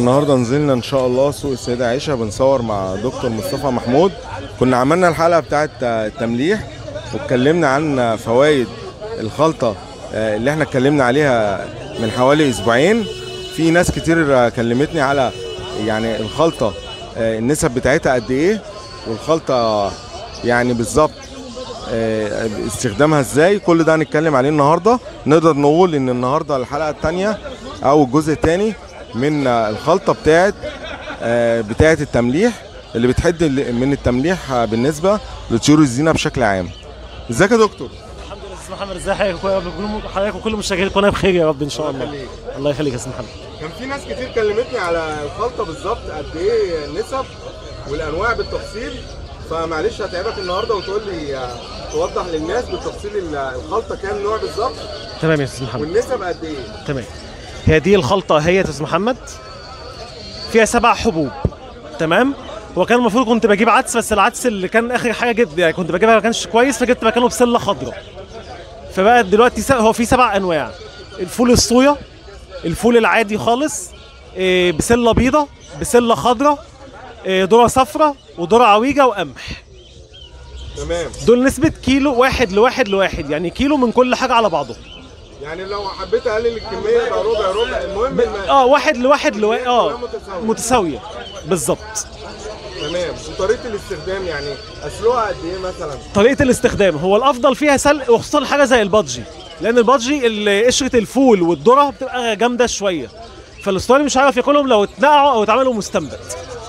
النهارده نزلنا ان شاء الله سوق السيدة عائشة بنصور مع دكتور مصطفى محمود. كنا عملنا الحلقة بتاعت التمليح واتكلمنا عن فوائد الخلطة اللي احنا اتكلمنا عليها من حوالي اسبوعين. في ناس كتير كلمتني على يعني الخلطة النسب بتاعتها قد ايه، والخلطة يعني بالظبط استخدامها ازاي. كل ده هنتكلم عليه النهارده. نقدر نقول ان النهارده الحلقة الثانية او الجزء الثاني من الخلطة بتاعت التمليح اللي بتحد من التمليح بالنسبة لطيور الزينة بشكل عام. ازيك يا دكتور؟ الحمد لله يا استاذ محمد. ازي حضرتك وكل مشاهدي القناه بخير يا رب ان شاء الله. الله يخليك يا استاذ محمد. كان في ناس كتير كلمتني على الخلطة بالظبط قد ايه النسب والانواع بالتفصيل، فمعلش هتعبك النهارده وتقول لي توضح للناس بالتفصيل الخلطة كام نوع بالظبط. تمام يا استاذ محمد. والنسب قد ايه؟ تمام. هي دي الخلطه هي يا استاذ محمد فيها 7 حبوب. تمام. هو كان المفروض كنت بجيب عدس، بس العدس اللي كان اخر حاجه جبت يعني كنت بجيبها ما كانش كويس، فجبت مكانه بسله خضراء. فبقى دلوقتي هو في 7 انواع: الفول الصويا، الفول العادي خالص، بسله بيضه، بسله خضراء، ذره صفراء، وذره عويجه، وقمح. تمام. دول نسبه كيلو واحد لواحد، يعني كيلو من كل حاجه على بعضه. يعني لو حبيت اقلل الكميه يبقى ربع المهم واحد لواحد متساويه بالظبط. تمام. وطريقه الاستخدام يعني اسلوها قد ايه مثلا؟ طريقه الاستخدام هو الافضل فيها سلق، وخصوصا حاجه زي البادجي، لان البادجي قشره الفول والذره بتبقى جامده شويه، فالاسطواني مش هيعرف ياكلهم لو اتنقعوا او اتعملوا مستنبت.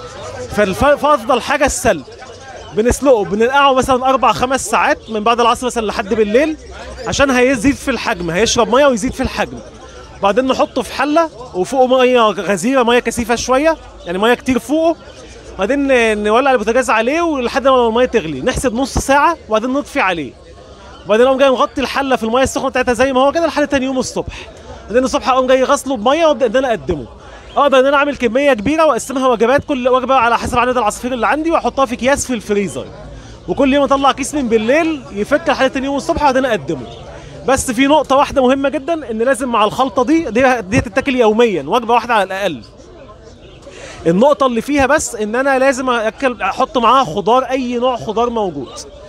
فافضل حاجه السلق. بنسلقه بننقعه مثلا 4-5 ساعات من بعد العصر مثلا لحد بالليل، عشان هيزيد في الحجم، هيشرب ميه ويزيد في الحجم. بعدين نحطه في حله وفوقه ميه غزيره، ميه كثيفه شويه، يعني ميه كتير فوقه. بعدين نولع البوتاجاز عليه ولحد ما الميه تغلي، نحسب نص ساعه وبعدين نطفي عليه. وبعدين اقوم جاي نغطي الحله في الميه السخنه بتاعتها زي ما هو كده لحد تاني يوم الصبح. بعدين الصبح اقوم جاي غسله بميه وابدا ان انا اقدمه. اقدر ان انا اعمل كميه كبيره واقسمها وجبات، كل وجبه على حسب عدد العصافير اللي عندي، واحطها في اكياس في الفريزر، وكل يوم اطلع كيس من بالليل يفك لحد تاني يوم الصبح وبعدين اقدمه. بس في نقطه واحده مهمه جدا، ان لازم مع الخلطه دي تتاكل يوميا، وجبه واحده على الاقل. النقطه اللي فيها بس ان انا لازم احط معاها خضار، اي نوع خضار موجود: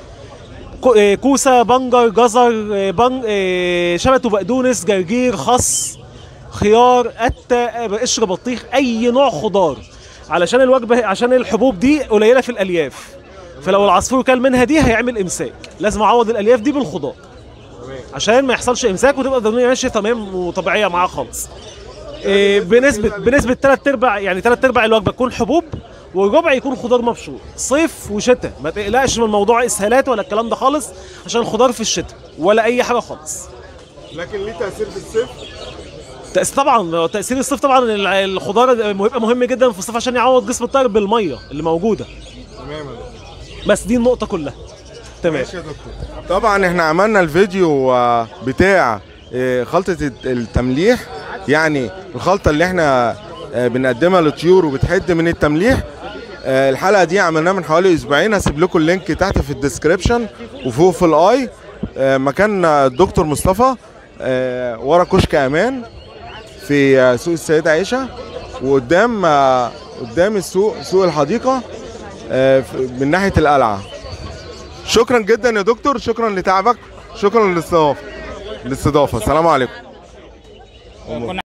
كوسه، بنجر، جزر، شبت وبقدونس، جرجير، خس، خيار، قته، قشر بطيخ، اي نوع خضار، علشان الوجبه، عشان الحبوب دي قليله في الالياف، فلو العصفور كل منها دي هيعمل امساك. لازم اعوض الالياف دي بالخضار عشان ما يحصلش امساك، وتبقى الدنيا ماشيه تمام وطبيعيه معاه خالص. بنسبه 3/4، يعني 3/4 الوجبه تكون حبوب وربع يكون خضار مبشور. صيف وشتاء ما تقلقش من موضوع اسهالات ولا الكلام ده خالص، عشان الخضار في الشتاء ولا اي حاجه خالص. لكن ليه تاثير في الصيف؟ طبعا تاثير الصيف طبعا الخضار بيبقى مهم جدا في الصيف عشان يعوض جسم الطائر بالميه اللي موجوده. تمام. بس دي النقطه كلها. تمام. ماشي يا دكتور. طبعا احنا عملنا الفيديو بتاع خلطه التمليح، يعني الخلطه اللي احنا بنقدمها للطيور وبتحد من التمليح. الحلقه دي عملناها من حوالي اسبوعين. هسيب لكم اللينك تحت في الديسكريبشن وفوق في الاي. مكان الدكتور مصطفى ورا كشك امان في سوق السيدة عائشة، وقدام سوق الحديقة من ناحية القلعة. شكرا جدا يا دكتور، شكرا لتعبك، شكرا للاستضافة. السلام عليكم.